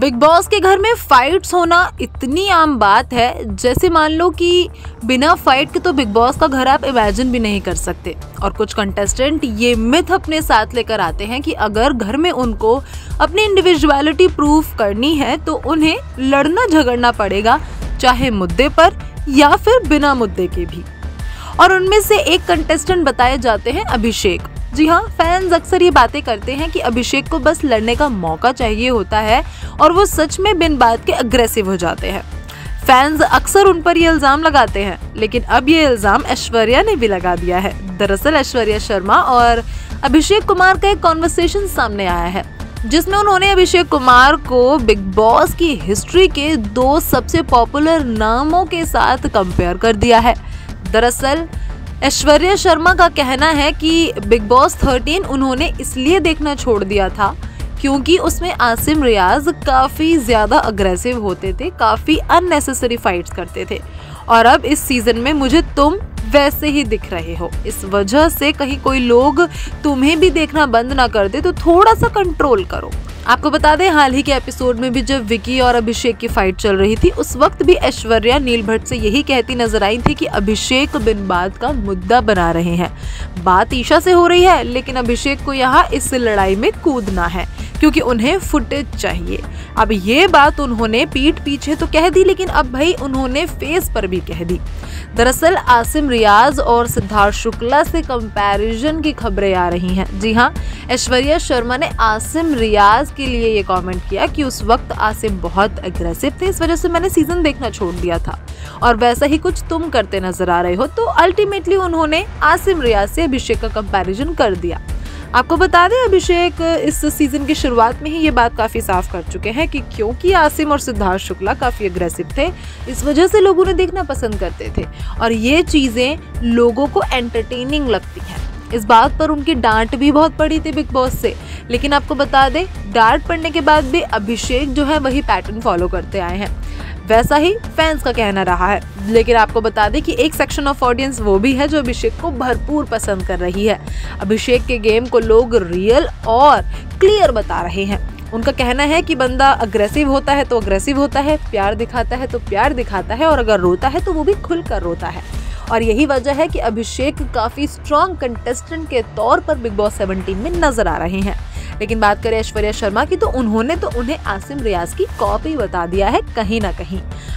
Big boss के घर में फाइट्स होना इतनी आम बात है, जैसे मान लो कि बिना फाइट के तो बिग बॉस का घर आप इमेजिन भी नहीं कर सकते। और कुछ कंटेस्टेंट ये मिथ अपने साथ लेकर आते हैं कि अगर घर में उनको अपनी इंडिविजुअलिटी प्रूफ करनी है तो उन्हें लड़ना झगड़ना पड़ेगा, चाहे मुद्दे पर या फिर बिना मुद्दे के भी। और उनमें से एक कंटेस्टेंट बताए जाते हैं अभिषेक। जी हाँ, फैंस अक्सर ये बातें करते हैं कि अभिषेक को बस लड़ने का मौका चाहिए होता है और वो सच में बिन बात के अग्रेसिव हो जाते हैं। फैंस अक्सर उन पर ये इल्जाम लगाते हैं, लेकिन अब ये इल्जाम ऐश्वर्या ने भी लगा दिया है। दरअसल ऐश्वर्या शर्मा और अभिषेक कुमार का एक कॉन्वर्सेशन सामने आया है, जिसमें उन्होंने अभिषेक कुमार को बिग बॉस की हिस्ट्री के 2 सबसे पॉपुलर नामों के साथ कंपेयर कर दिया है। दरअसल ऐश्वर्या शर्मा का कहना है कि बिग बॉस 13 उन्होंने इसलिए देखना छोड़ दिया था क्योंकि उसमें आसिम रियाज काफी ज्यादा अग्रेसिव होते थे, काफी अननेसेसरी फाइट्स करते थे। और अब इस सीजन में मुझे तुम वैसे ही दिख रहे हो, इस वजह से कहीं कोई लोग तुम्हें भी देखना बंद ना कर दे, तो थोड़ा सा कंट्रोल करो। आपको बता दें, हाल ही के एपिसोड में भी जब विकी और अभिषेक की फाइट चल रही थी, उस वक्त भी ऐश्वर्या नील भट्ट से यही कहती नजर आई थी कि अभिषेक बिन बात का मुद्दा बना रहे हैं। बात ईशा से हो रही है, लेकिन अभिषेक को यहाँ इस लड़ाई में कूदना है क्योंकि उन्हें फुटेज चाहिए। अब ये बात उन्होंने पीठ पीछे तो कह दी, लेकिन अब भाई उन्होंने फेस पर भी कह दी। दरअसल आसिम रियाज और सिद्धार्थ शुक्ला से कंपैरिजन की खबरें आ रही हैं। जी हाँ, ऐश्वर्या शर्मा ने आसिम रियाज के लिए ये कमेंट किया कि उस वक्त आसिम बहुत अग्रेसिव थे, इस वजह से मैंने सीजन देखना छोड़ दिया था, और वैसा ही कुछ तुम करते नजर आ रहे हो। तो अल्टीमेटली उन्होंने आसिम रियाज से अभिषेक का कंपैरिजन कर दिया। आपको बता दें, अभिषेक इस सीजन की शुरुआत में ही ये बात काफी साफ कर चुके हैं कि क्योंकि आसिम और सिद्धार्थ शुक्ला काफी अग्रेसिव थे, इस वजह से लोग उन्हें देखना पसंद करते थे और ये चीजें लोगों को एंटरटेनिंग लगती हैं। इस बात पर उनकी डांट भी बहुत पड़ी थी बिग बॉस से, लेकिन आपको बता दें, डांट पड़ने के बाद भी अभिषेक जो है वही पैटर्न फॉलो करते आए हैं, वैसा ही फैंस का कहना रहा है। लेकिन आपको बता दें कि एक सेक्शन ऑफ ऑडियंस वो भी है जो अभिषेक को भरपूर पसंद कर रही है। अभिषेक के गेम को लोग रियल और क्लियर बता रहे हैं। उनका कहना है कि बंदा अग्रेसिव होता है तो अग्रेसिव होता है, प्यार दिखाता है तो प्यार दिखाता है, और अगर रोता है तो वो भी खुलकर रोता है। और यही वजह है कि अभिषेक काफी स्ट्रॉन्ग कंटेस्टेंट के तौर पर बिग बॉस 17 में नजर आ रहे हैं। लेकिन बात करें ऐश्वर्या शर्मा की, तो उन्होंने उन्हें आसिम रियाज की कॉपी बता दिया है कहीं ना कहीं।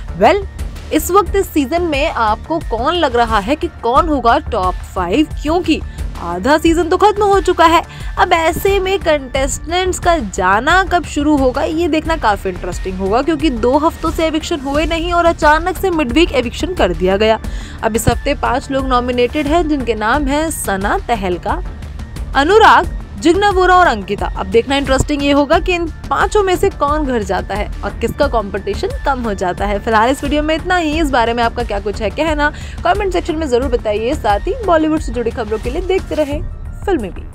इस वक्त इस सीजन में आपको कौन लग रहा है कि कौन होगा टॉप 5, क्योंकि आधा सीजन तो खत्म हो चुका है। अब ऐसे में कंटेस्टेंट्स का जाना कब शुरू होगा ये देखना काफी इंटरेस्टिंग होगा, क्योंकि 2 हफ्तों से एविक्शन हुए नहीं और अचानक से मिड वीक एविक्शन कर दिया गया। अब इस हफ्ते 5 लोग नॉमिनेटेड हैं, जिनके नाम है सना, तहलका, अनुराग, जिग्ना वोरा और अंकिता। अब देखना इंटरेस्टिंग ये होगा कि इन 5 में से कौन घर जाता है और किसका कंपटीशन कम हो जाता है। फिलहाल इस वीडियो में इतना ही। इस बारे में आपका क्या कुछ है कहना, कमेंट सेक्शन में जरूर बताइए। साथ ही बॉलीवुड से जुड़ी खबरों के लिए देखते रहें फिल्मी बीट।